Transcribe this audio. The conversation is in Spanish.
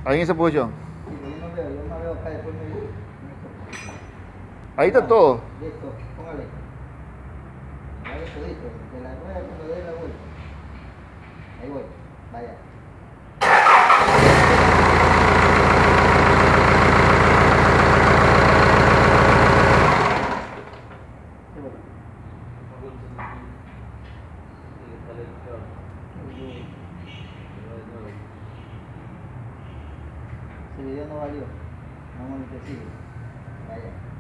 Ahí en esa posición. Sí, pero yo no veo acá, después me... Ahí está todo. Listo, póngale. Vaya todito, de la rueda cuando dé la vuelta. Ahí voy, vaya. Ahí voy. Ese video no valió. Vamos a lo que sigue. Vaya.